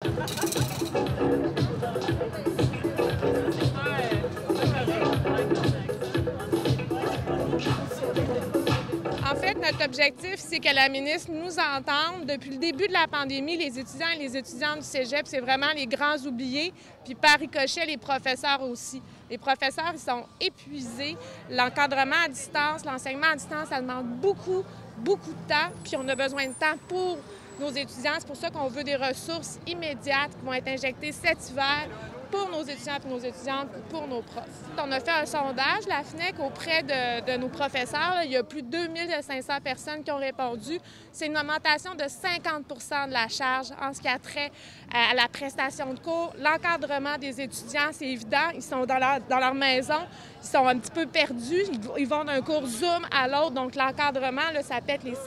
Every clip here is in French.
En fait, notre objectif, c'est que la ministre nous entende. Depuis le début de la pandémie, les étudiants et les étudiantes du cégep, c'est vraiment les grands oubliés. Puis par ricochet, les professeurs aussi. Les professeurs, ils sont épuisés. L'encadrement à distance, l'enseignement à distance, ça demande beaucoup de temps. Puis on a besoin de temps pour nos étudiants. C'est pour ça qu'on veut des ressources immédiates qui vont être injectées cet hiver pour nos étudiants et nos étudiantes, pour nos profs. On a fait un sondage, la FNEC, auprès de nos professeurs. Il y a plus de 2500 personnes qui ont répondu. C'est une augmentation de 50 de la charge en ce qui a trait à la prestation de cours. L'encadrement des étudiants, c'est évident. Ils sont dans leur maison, ils sont un petit peu perdus. Ils vont d'un cours Zoom à l'autre. Donc l'encadrement, là, ça pète les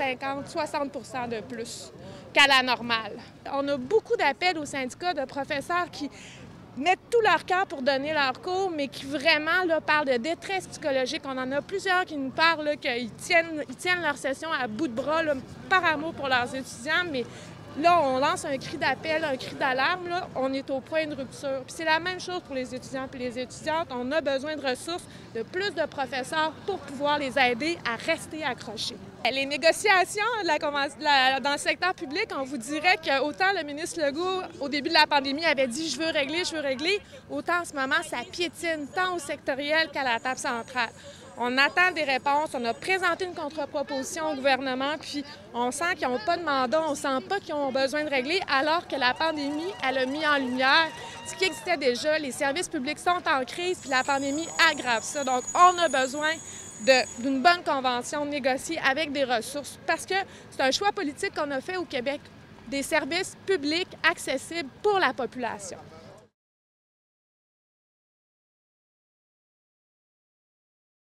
50-60 de plus qu'à la normale. On a beaucoup d'appels aux syndicats de professeurs qui mettent tout leur cœur pour donner leur cours, mais qui vraiment là, parlent de détresse psychologique. On en a plusieurs qui nous parlent qu'ils tiennent leur session à bout de bras là, par amour pour leurs étudiants, mais là, on lance un cri d'appel, un cri d'alarme, là, on est au point de rupture. Puis c'est la même chose pour les étudiants et les étudiantes. On a besoin de ressources, de plus de professeurs pour pouvoir les aider à rester accrochés. Les négociations dans le secteur public, on vous dirait qu'autant le ministre Legault, au début de la pandémie, avait dit « je veux régler », autant en ce moment, ça piétine tant au sectoriel qu'à la table centrale. On attend des réponses, on a présenté une contre-proposition au gouvernement, puis on sent qu'ils n'ont pas de mandat, on sent pas qu'ils ont besoin de régler, alors que la pandémie, elle a mis en lumière ce qui existait déjà. Les services publics sont en crise, puis la pandémie aggrave ça. Donc, on a besoin d'une bonne convention négociée avec des ressources, parce que c'est un choix politique qu'on a fait au Québec, des services publics accessibles pour la population.